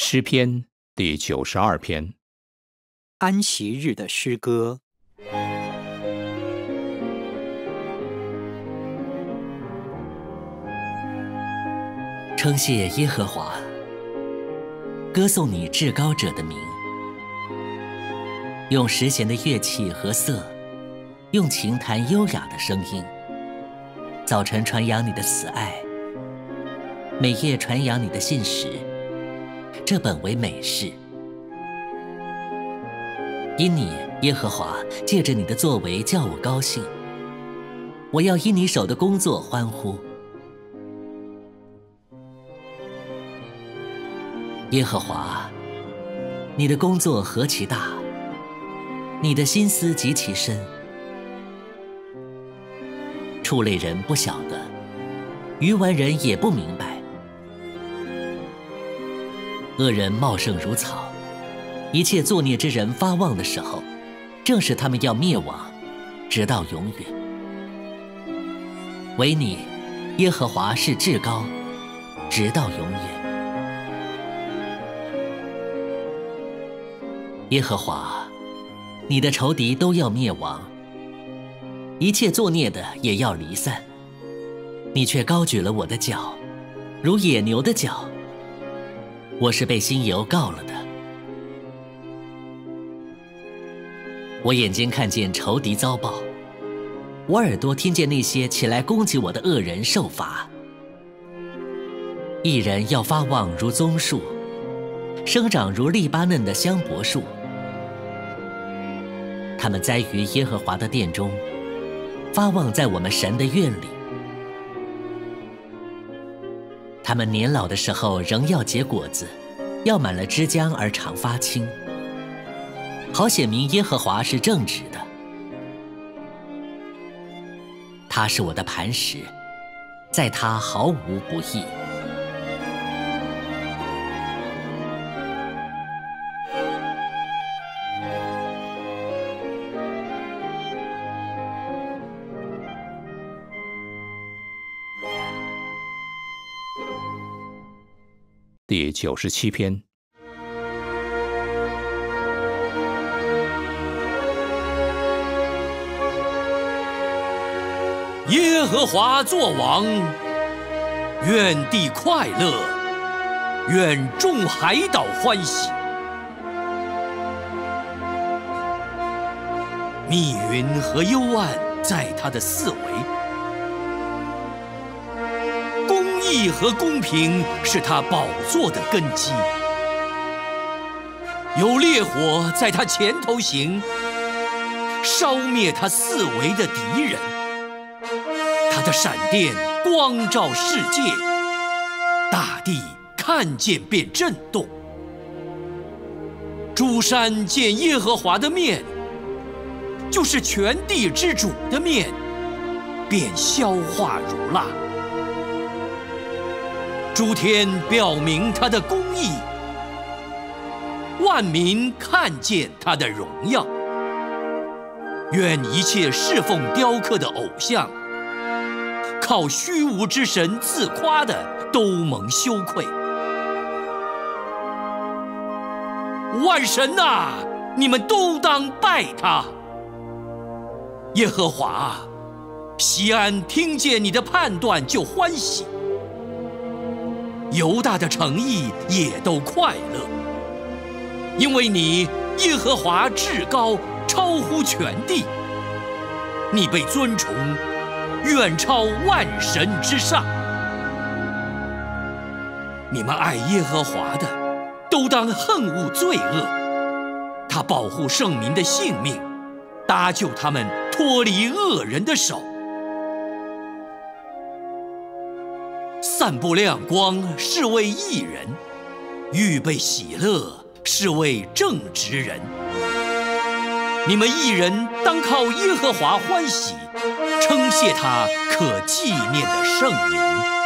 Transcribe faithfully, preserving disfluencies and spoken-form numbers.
诗篇第九十二篇。 安息日的诗歌。 称谢耶和华，歌颂你至高者的名，用十弦的乐器和瑟，用琴弹优雅的声音。早晨传扬你的慈爱，每夜传扬你的信实，这本为美事。因你耶和华借着你的作为叫我高兴，我要因你手的工作欢呼。耶和华，你的工作何其大，你的心思极其深，畜类人不晓得，愚顽人也不明白。恶人茂盛如草，一切作孽之人发旺的时候，正是他们要灭亡，直到永远。唯你耶和华是至高，直到永远。耶和华，你的仇敌都要灭亡，一切作孽的也要离散。你却高举了我的脚，如野牛的脚。我是被新油膏了的。我眼睛看见仇敌遭报，我耳朵听见那些起来攻击我的恶人受罚。一人要发旺如棕树，生长如利巴嫩的香柏树。他们栽于耶和华的殿中，发旺在我们神的院里。他们年老的时候仍要结果子，要满了枝浆而常发青，好显明耶和华是正直的。他是我的磐石，在他毫无不义。 第九十七篇。 耶和华作王，愿地快乐，愿众海岛欢喜。密云和幽暗在他的四围，公义和公平是他宝座的根基。有烈火在他前头行，烧灭他四围的敌人。他的闪电光照世界，大地看见便震动。诸山见耶和华的面，就是全地之主的面，便消化如蜡。诸天表明他的公义，万民看见他的荣耀。愿一切侍奉雕刻的偶像，靠虚无之神自夸的，都蒙羞愧。万神啊，你们都当拜他。耶和华，西安听见你的判断就欢喜，犹大的诚意也都快乐，因为你耶和华至高，超乎全地，你被尊崇，远超万神之上。你们爱耶和华的，都当恨恶罪恶。他保护圣民的性命，搭救他们脱离恶人的手。散布亮光是为义人，预备喜乐是为正直人。你们义人当靠耶和华欢喜，称谢他可纪念的圣名。